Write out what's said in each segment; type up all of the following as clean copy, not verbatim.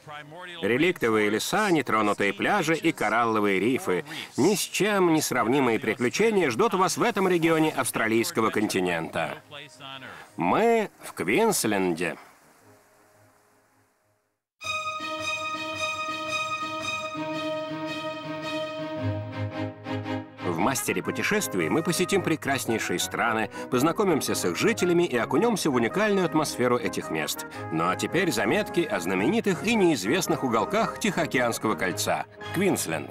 Реликтовые леса, нетронутые пляжи и коралловые рифы. Ни с чем не сравнимые приключения ждут вас в этом регионе австралийского континента. Мы в Квинсленде. В «Мастере путешествий» мы посетим прекраснейшие страны, познакомимся с их жителями и окунемся в уникальную атмосферу этих мест. Ну а теперь заметки о знаменитых и неизвестных уголках Тихоокеанского кольца. Квинсленд.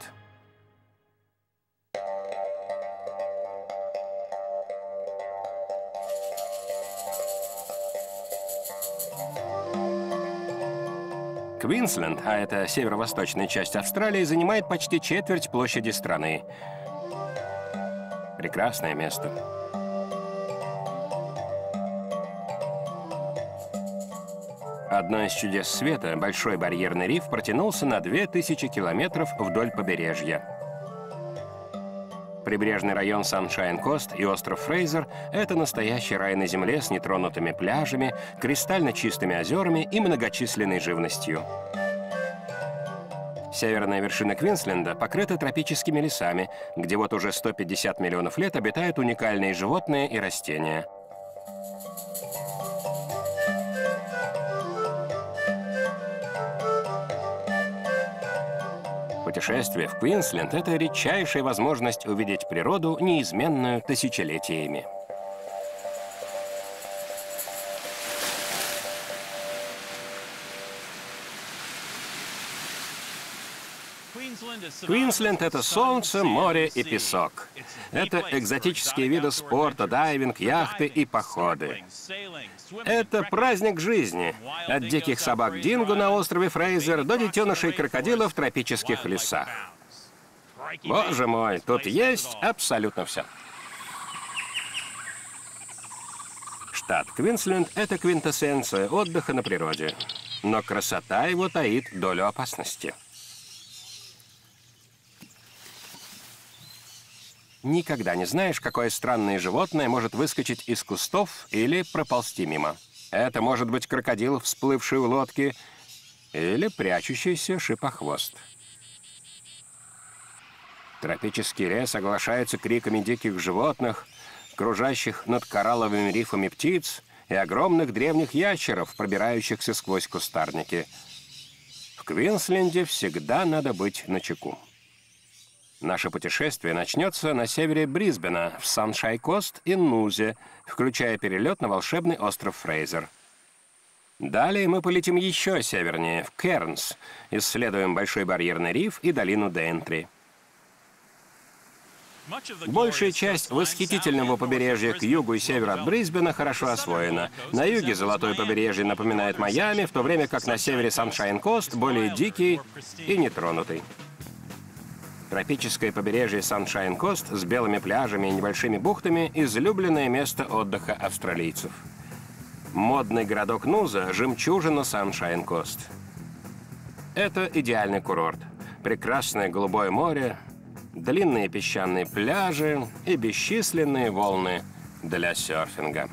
Квинсленд, а это северо-восточная часть Австралии, занимает почти четверть площади страны. Прекрасное место. Одно из чудес света, Большой барьерный риф, протянулся на 2000 километров вдоль побережья. Прибрежный район Саншайн-Кост и остров Фрейзер — это настоящий рай на земле с нетронутыми пляжами, кристально чистыми озерами и многочисленной живностью. Северная вершина Квинсленда покрыта тропическими лесами, где вот уже 150 миллионов лет обитают уникальные животные и растения. Путешествие в Квинсленд — это редчайшая возможность увидеть природу, неизменную тысячелетиями. Квинсленд — это солнце, море и песок. Это экзотические виды спорта, дайвинг, яхты и походы. Это праздник жизни. От диких собак динго на острове Фрейзер до детенышей крокодилов в тропических лесах. Боже мой, тут есть абсолютно все. Штат Квинсленд — это квинтэссенция отдыха на природе. Но красота его таит долю опасности. Никогда не знаешь, какое странное животное может выскочить из кустов или проползти мимо. Это может быть крокодил, всплывший в лодке, или прячущийся шипохвост. Тропический лес оглашается криками диких животных, кружащих над коралловыми рифами птиц и огромных древних ящеров, пробирающихся сквозь кустарники. В Квинсленде всегда надо быть начеку. Наше путешествие начнется на севере Брисбена, в Саншайн-Кост и Нузе, включая перелет на волшебный остров Фрейзер. Далее мы полетим еще севернее, в Кернс, исследуем Большой барьерный риф и долину Дейнтри. Большая часть восхитительного побережья к югу и северу от Брисбена хорошо освоена. На юге золотое побережье напоминает Майами, в то время как на севере Саншайн-Кост более дикий и нетронутый. Тропическое побережье Саншайн-Кост с белыми пляжами и небольшими бухтами – излюбленное место отдыха австралийцев. Модный городок Нуза – жемчужина Саншайн-Кост. Это идеальный курорт. Прекрасное голубое море, длинные песчаные пляжи и бесчисленные волны для серфинга.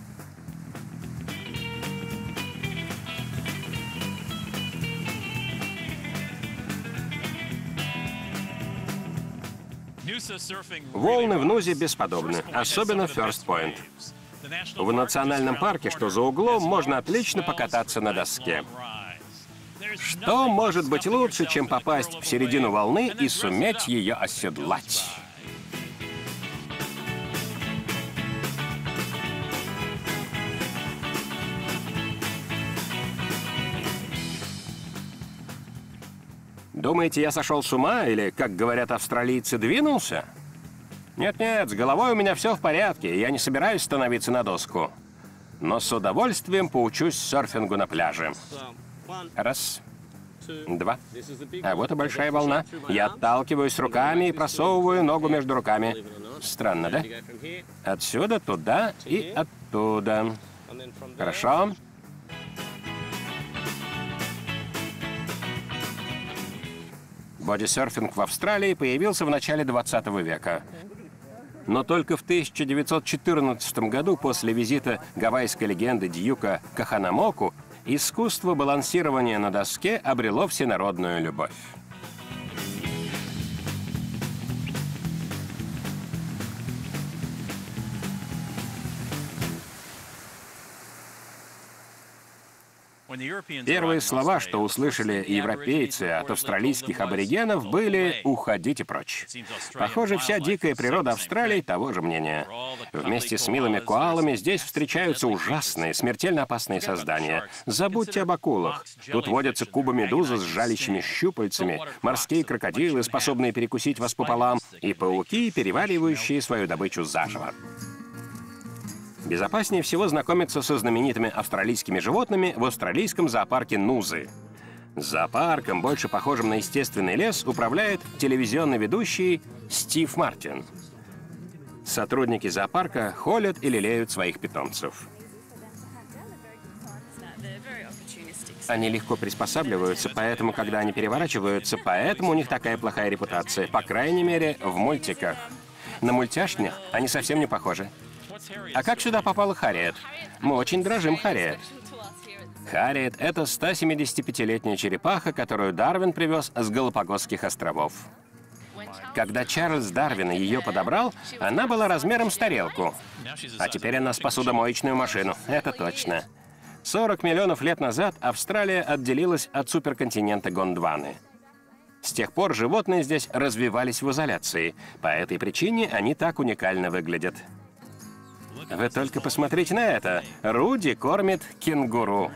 Волны в Нузе бесподобны, особенно First Point. В национальном парке, что за углом, можно отлично покататься на доске. Что может быть лучше, чем попасть в середину волны и суметь ее оседлать? Думаете, я сошел с ума или, как говорят австралийцы, двинулся? Нет-нет, с головой у меня все в порядке, я не собираюсь становиться на доску. Но с удовольствием поучусь серфингу на пляже. Раз, два. А вот и большая волна. Я отталкиваюсь руками и просовываю ногу между руками. Странно, да? Отсюда туда и оттуда. Хорошо. Бодисерфинг в Австралии появился в начале 20 века. Но только в 1914 году, после визита гавайской легенды Дьюка Каханамоку, искусство балансирования на доске обрело всенародную любовь. Первые слова, что услышали европейцы от австралийских аборигенов, были «уходите прочь». Похоже, вся дикая природа Австралии того же мнения. Вместе с милыми коалами здесь встречаются ужасные, смертельно опасные создания. Забудьте об акулах. Тут водятся куба-медузы с жалящими щупальцами, морские крокодилы, способные перекусить вас пополам, и пауки, переваривающие свою добычу заживо. Безопаснее всего знакомиться со знаменитыми австралийскими животными в австралийском зоопарке Нузы. Зоопарком, больше похожим на естественный лес, управляет телевизионный ведущий Стив Мартин. Сотрудники зоопарка холят и лелеют своих питомцев. Они легко приспосабливаются, поэтому, когда они переворачиваются, поэтому у них такая плохая репутация. По крайней мере, в мультиках. На мультяшных они совсем не похожи. А как сюда попала Харриет? Мы очень дрожим Харриет. Харриет — это 175-летняя черепаха, которую Дарвин привез с Галапагосских островов. Когда Чарльз Дарвин ее подобрал, она была размером с тарелку. А теперь она с посудомоечную машину. Это точно. 40 миллионов лет назад Австралия отделилась от суперконтинента Гондваны. С тех пор животные здесь развивались в изоляции. По этой причине они так уникально выглядят. Вы только посмотрите на это. Руди кормит кенгуру.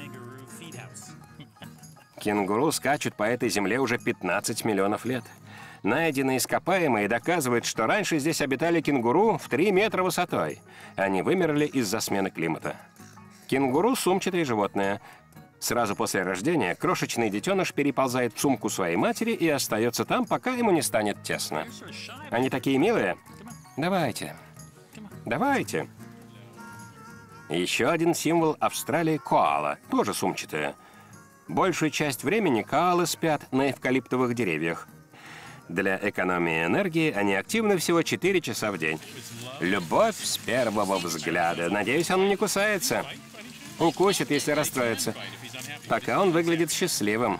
Кенгуру скачут по этой земле уже 15 миллионов лет. Найденные ископаемые доказывают, что раньше здесь обитали кенгуру в 3 метра высотой. Они вымерли из-за смены климата. Кенгуру — сумчатое животное. Сразу после рождения крошечный детеныш переползает в сумку своей матери и остается там, пока ему не станет тесно. Они такие милые. Давайте. Давайте. Еще один символ Австралии — коала, тоже сумчатая. Большую часть времени коалы спят на эвкалиптовых деревьях. Для экономии энергии они активны всего 4 часа в день. Любовь с первого взгляда. Надеюсь, он не кусается. Укусит, если расстроится. Пока он выглядит счастливым.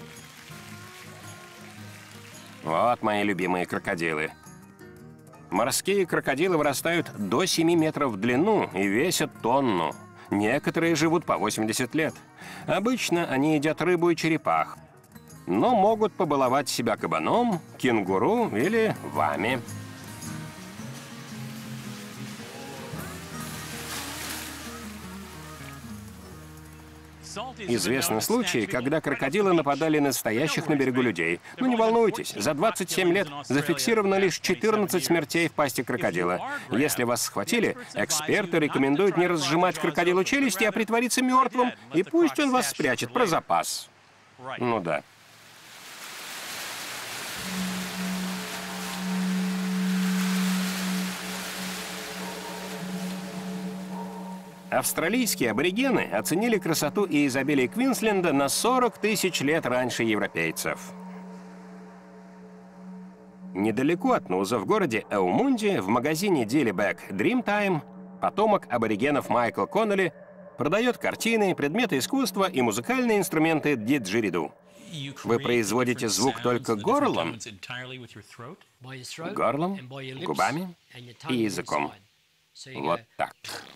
Вот мои любимые крокодилы. Морские крокодилы вырастают до 7 метров в длину и весят тонну. Некоторые живут по 80 лет. Обычно они едят рыбу и черепах, но могут побаловать себя кабаном, кенгуру или вами. Известны случаи, когда крокодилы нападали на настоящих на берегу людей. Но не волнуйтесь, за 27 лет зафиксировано лишь 14 смертей в пасти крокодила. Если вас схватили, эксперты рекомендуют не разжимать крокодилу челюсти, а притвориться мертвым, и пусть он вас спрячет про запас. Ну да. Австралийские аборигены оценили красоту и изобилие Квинсленда на 40 тысяч лет раньше европейцев. Недалеко от Нуза, в городе Эумунди, в магазине Дилибек Dreamtime, потомок аборигенов Майкл Коннелли продает картины, предметы искусства и музыкальные инструменты диджериду. Вы производите звук только горлом, губами и языком. Вот так.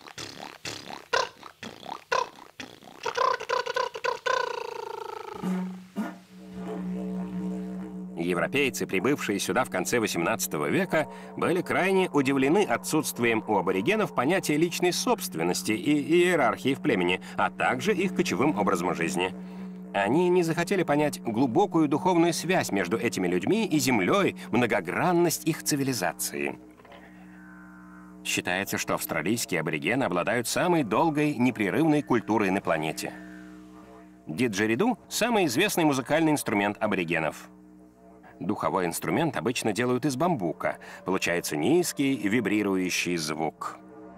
Европейцы, прибывшие сюда в конце XVIII века, были крайне удивлены отсутствием у аборигенов понятия личной собственности и иерархии в племени, а также их кочевым образом жизни. Они не захотели понять глубокую духовную связь между этими людьми и землей, многогранность их цивилизации. Считается, что австралийские аборигены обладают самой долгой, непрерывной культурой на планете. Диджериду — самый известный музыкальный инструмент аборигенов. Духовой инструмент обычно делают из бамбука. Получается низкий, вибрирующий звук.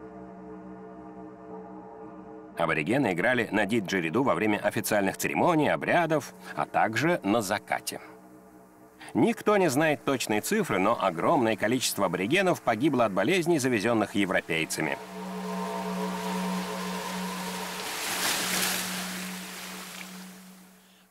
Аборигены играли на диджериду во время официальных церемоний, обрядов, а также на закате. Никто не знает точной цифры, но огромное количество аборигенов погибло от болезней, завезенных европейцами.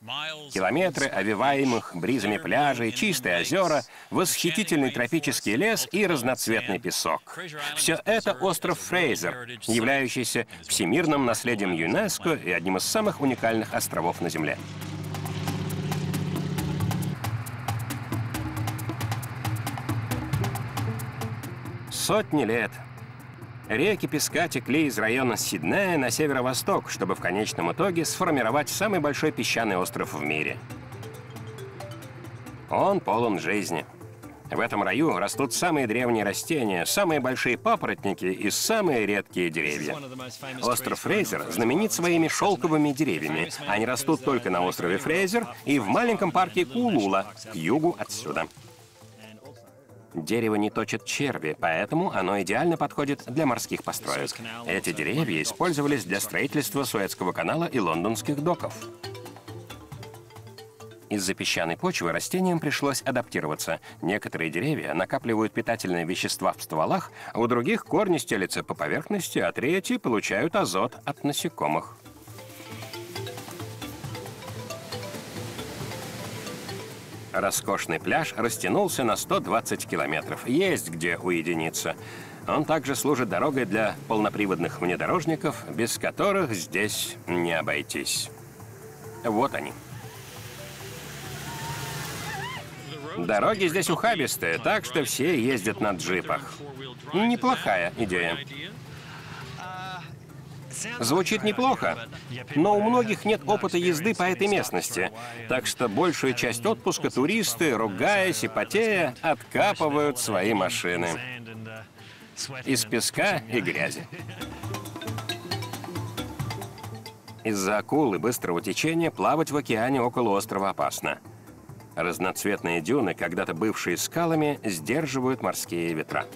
Километры овиваемых бризами пляжей, чистые озера, восхитительный тропический лес и разноцветный песок. Все это остров Фрейзер, являющийся всемирным наследием ЮНЕСКО и одним из самых уникальных островов на Земле. Сотни лет реки песка текли из района Сиднея на северо-восток, чтобы в конечном итоге сформировать самый большой песчаный остров в мире. Он полон жизни. В этом раю растут самые древние растения, самые большие папоротники и самые редкие деревья. Остров Фрейзер знаменит своими шелковыми деревьями. Они растут только на острове Фрейзер и в маленьком парке Куулула, к югу отсюда. Дерево не точат черви, поэтому оно идеально подходит для морских построек. Эти деревья использовались для строительства Суэцкого канала и лондонских доков. Из-за песчаной почвы растениям пришлось адаптироваться. Некоторые деревья накапливают питательные вещества в стволах, а у других корни стелятся по поверхности, а третьи получают азот от насекомых. Роскошный пляж растянулся на 120 километров. Есть где уединиться. Он также служит дорогой для полноприводных внедорожников, без которых здесь не обойтись. Вот они. Дороги здесь ухабистые, так что все ездят на джипах. Неплохая идея. Звучит неплохо, но у многих нет опыта езды по этой местности, так что большую часть отпуска туристы, ругаясь и потея, откапывают свои машины из песка и грязи. Из-за акул и быстрого течения плавать в океане около острова опасно. Разноцветные дюны, когда-то бывшие скалами, сдерживают морские ветра.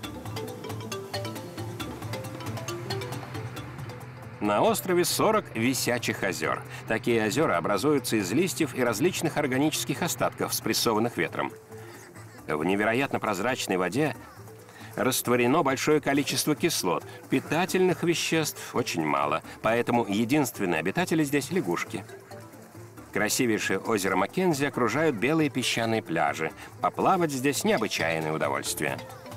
На острове 40 висячих озер. Такие озера образуются из листьев и различных органических остатков, спрессованных ветром. В невероятно прозрачной воде растворено большое количество кислот. Питательных веществ очень мало, поэтому единственные обитатели здесь — лягушки. Красивейшее озеро Маккензи окружают белые песчаные пляжи. Поплавать здесь необычайное удовольствие.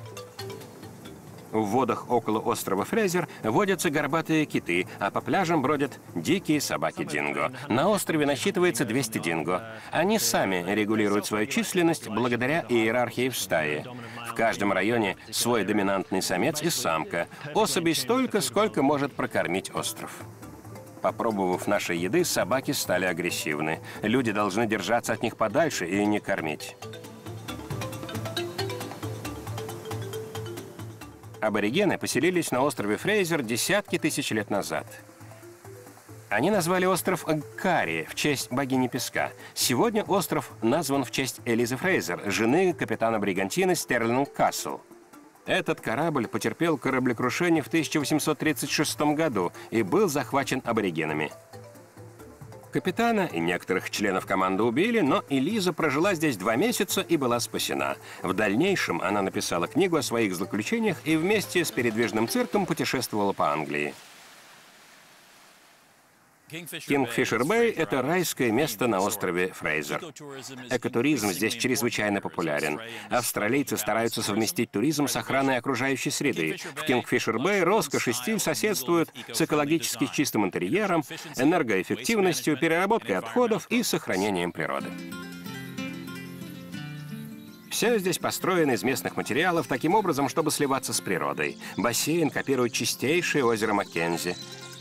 В водах около острова Фрейзер водятся горбатые киты, а по пляжам бродят дикие собаки динго. На острове насчитывается 200 динго. Они сами регулируют свою численность благодаря иерархии в стае. В каждом районе свой доминантный самец и самка. Особей столько, сколько может прокормить остров. Попробовав нашей еды, собаки стали агрессивны. Люди должны держаться от них подальше и не кормить. Аборигены поселились на острове Фрейзер десятки тысяч лет назад. Они назвали остров Кари в честь богини песка. Сегодня остров назван в честь Элизы Фрейзер, жены капитана бригантины Стерлинг Касл. Этот корабль потерпел кораблекрушение в 1836 году и был захвачен аборигенами. Капитана и некоторых членов команды убили, но Элиза прожила здесь 2 месяца и была спасена. В дальнейшем она написала книгу о своих злоключениях и вместе с передвижным цирком путешествовала по Англии. Кингфишер-Бэй — это райское место на острове Фрейзер. Экотуризм здесь чрезвычайно популярен. Австралийцы стараются совместить туризм с охраной окружающей среды. В Кингфишер-Бэй роскошь и стиль соседствуют с экологически чистым интерьером, энергоэффективностью, переработкой отходов и сохранением природы. Все здесь построено из местных материалов таким образом, чтобы сливаться с природой. Бассейн копирует чистейшее озеро Маккензи.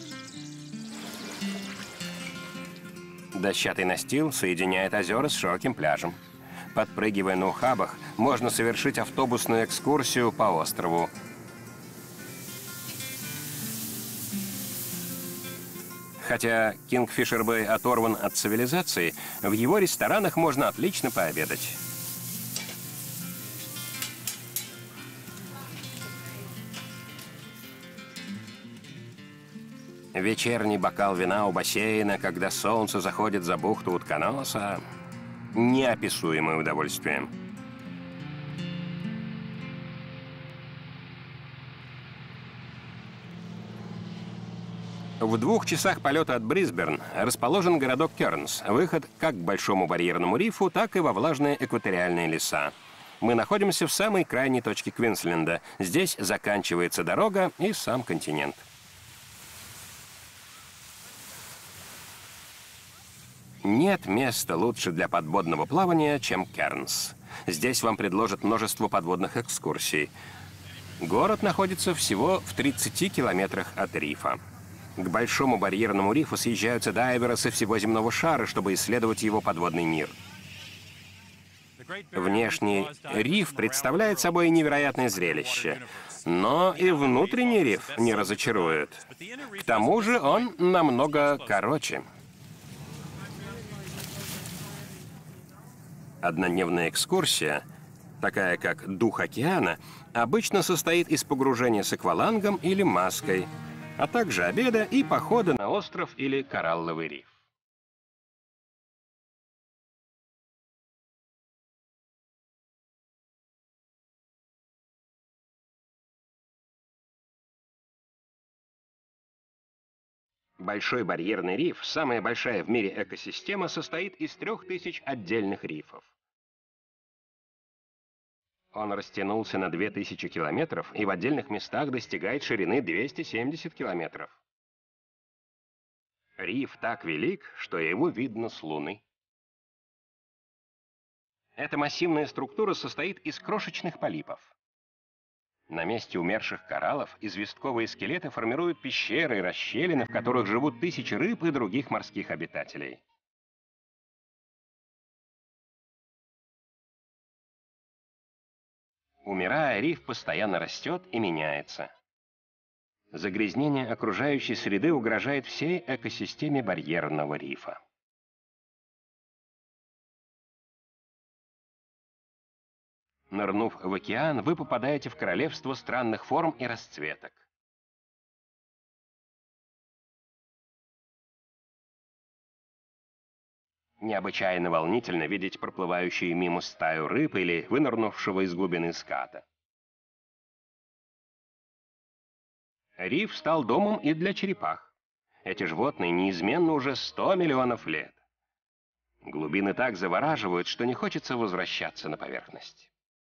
Дощатый настил соединяет озера с широким пляжем. Подпрыгивая на ухабах, можно совершить автобусную экскурсию по острову. Хотя Кингфишер-Бэй оторван от цивилизации, в его ресторанах можно отлично пообедать. Вечерний бокал вина у бассейна, когда солнце заходит за бухту утконоса — неописуемое удовольствие. В 2 часах полета от Брисбен расположен городок Кернс, выход как к Большому барьерному рифу, так и во влажные экваториальные леса. Мы находимся в самой крайней точке Квинсленда. Здесь заканчивается дорога и сам континент. Нет места лучше для подводного плавания, чем Кернс. Здесь вам предложат множество подводных экскурсий. Город находится всего в 30 километрах от рифа. К Большому барьерному рифу съезжаются дайверы со всего земного шара, чтобы исследовать его подводный мир. Внешний риф представляет собой невероятное зрелище, но и внутренний риф не разочарует. К тому же он намного короче. Однодневная экскурсия, такая как «Дух океана», обычно состоит из погружения с аквалангом или маской, а также обеда и похода на остров или коралловый риф. Большой барьерный риф, самая большая в мире экосистема, состоит из 3000 отдельных рифов. Он растянулся на 2000 километров и в отдельных местах достигает ширины 270 километров. Риф так велик, что его видно с Луны. Эта массивная структура состоит из крошечных полипов. На месте умерших кораллов известковые скелеты формируют пещеры и расщелины, в которых живут тысячи рыб и других морских обитателей. Умирая, риф постоянно растет и меняется. Загрязнение окружающей среды угрожает всей экосистеме барьерного рифа. Нырнув в океан, вы попадаете в королевство странных форм и расцветок. Необычайно волнительно видеть проплывающие мимо стаю рыб или вынырнувшего из глубины ската. Риф стал домом и для черепах. Эти животные неизменно уже 100 миллионов лет. Глубины так завораживают, что не хочется возвращаться на поверхность.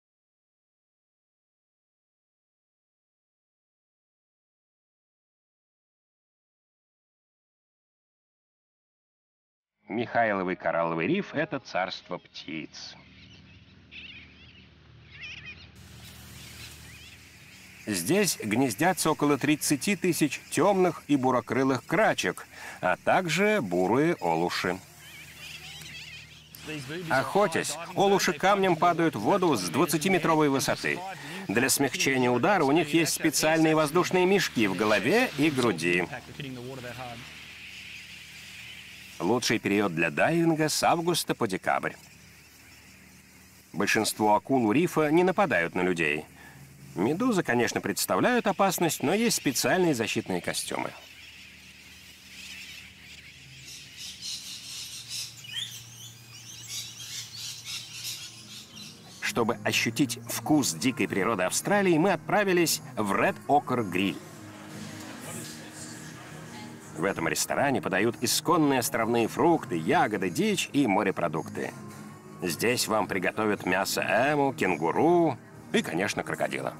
Михайловый коралловый риф — это царство птиц. Здесь гнездятся около 30 тысяч темных и бурокрылых крачек, а также бурые олуши. Охотясь, олуши камнем падают в воду с 20-метровой высоты. Для смягчения удара у них есть специальные воздушные мешки в голове и груди. Лучший период для дайвинга с августа по декабрь. Большинство акул у рифа не нападают на людей. Медузы, конечно, представляют опасность, но есть специальные защитные костюмы. Чтобы ощутить вкус дикой природы Австралии, мы отправились в Red Ochre Grill. В этом ресторане подают исконные островные фрукты, ягоды, дичь и морепродукты. Здесь вам приготовят мясо эму, кенгуру и, конечно, крокодила.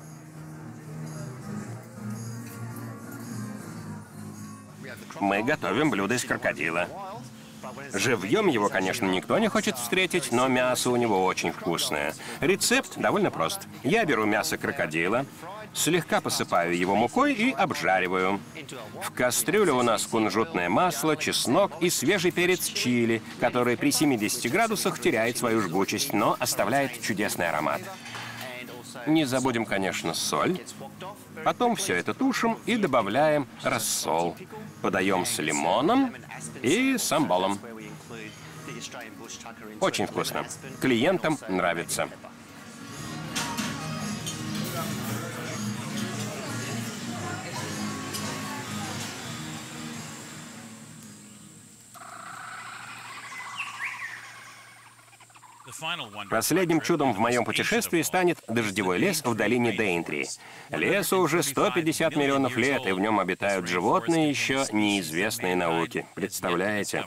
Мы готовим блюдо из крокодила. Живьем его, конечно, никто не хочет встретить, но мясо у него очень вкусное. Рецепт довольно прост. Я беру мясо крокодила, слегка посыпаю его мукой и обжариваю. В кастрюле у нас кунжутное масло, чеснок и свежий перец чили, который при 70 градусах теряет свою жгучесть, но оставляет чудесный аромат. Не забудем, конечно, соль. Потом все это тушим и добавляем рассол. Подаем с лимоном и самболом. Очень вкусно. Клиентам нравится. Последним чудом в моем путешествии станет дождевой лес в долине Дейнтри. Лесу уже 150 миллионов лет, и в нем обитают животные, еще неизвестные науке. Представляете?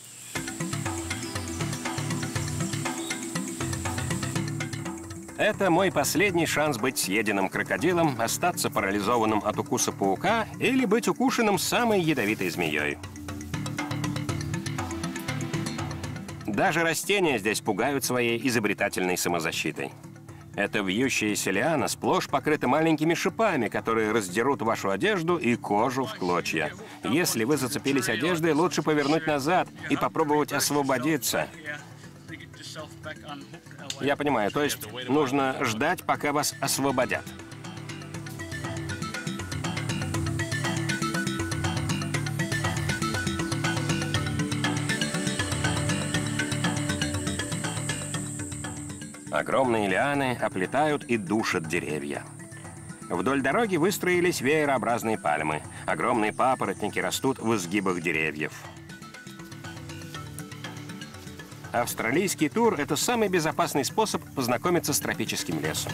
Это мой последний шанс быть съеденным крокодилом, остаться парализованным от укуса паука или быть укушенным самой ядовитой змеей. Даже растения здесь пугают своей изобретательной самозащитой. Эта вьющаяся лиана сплошь покрыта маленькими шипами, которые раздерут вашу одежду и кожу в клочья. Если вы зацепились одеждой, лучше повернуть назад и попробовать освободиться. Я понимаю, то есть нужно ждать, пока вас освободят. Огромные лианы оплетают и душат деревья. Вдоль дороги выстроились веерообразные пальмы. Огромные папоротники растут в изгибах деревьев. Австралийский тур – это самый безопасный способ познакомиться с тропическим лесом.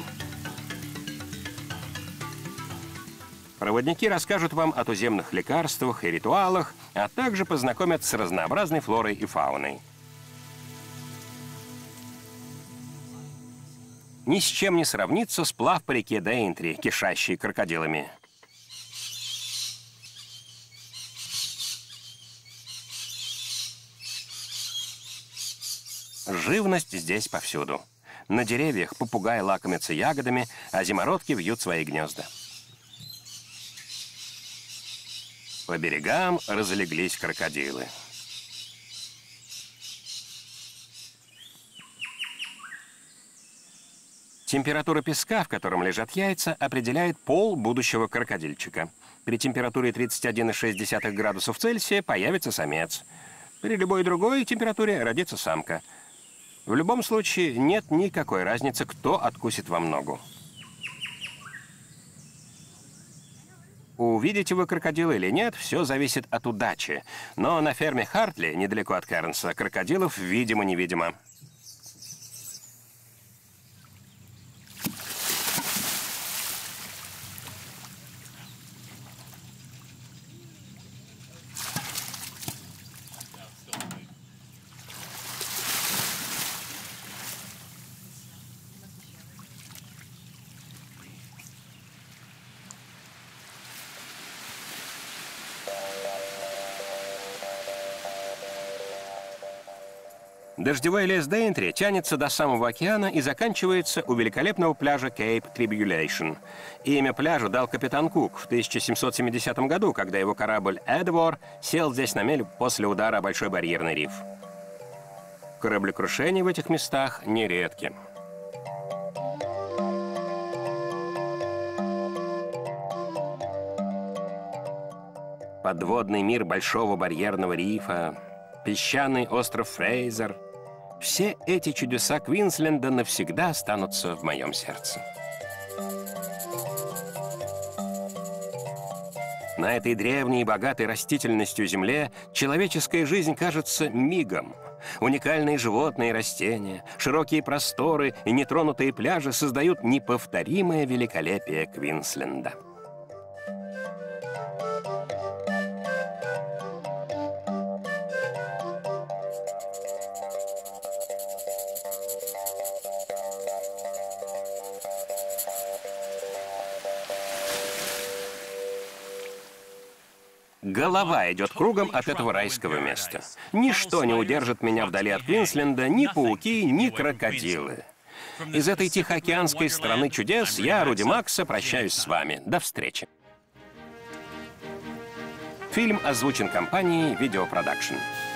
Проводники расскажут вам о туземных лекарствах и ритуалах, а также познакомят с разнообразной флорой и фауной. Ни с чем не сравнится сплав по реке Дейнтри, кишащей крокодилами. Живность здесь повсюду. На деревьях попугаи лакомятся ягодами, а зимородки вьют свои гнезда. По берегам разлеглись крокодилы. Температура песка, в котором лежат яйца, определяет пол будущего крокодильчика. При температуре 31,6 градусов Цельсия появится самец. При любой другой температуре родится самка. В любом случае нет никакой разницы, кто откусит вам ногу. Увидите вы крокодила или нет, все зависит от удачи. Но на ферме Хартли, недалеко от Кернса, крокодилов видимо-невидимо. Дождевой лес Дейнтри тянется до самого океана и заканчивается у великолепного пляжа Cape Tribulation. Имя пляжу дал капитан Кук в 1770 году, когда его корабль «Эдвор» сел здесь на мель после удара о Большой барьерный риф. Кораблекрушения в этих местах нередки. Подводный мир Большого барьерного рифа, песчаный остров Фрейзер — все эти чудеса Квинсленда навсегда останутся в моем сердце. На этой древней и богатой растительностью земле человеческая жизнь кажется мигом. Уникальные животные и растения, широкие просторы и нетронутые пляжи создают неповторимое великолепие Квинсленда. Голова идет кругом от этого райского места. Ничто не удержит меня вдали от Квинсленда, ни пауки, ни крокодилы. Из этой тихоокеанской страны чудес я, Руди Макса, прощаюсь с вами. До встречи. Фильм озвучен компанией Video Production.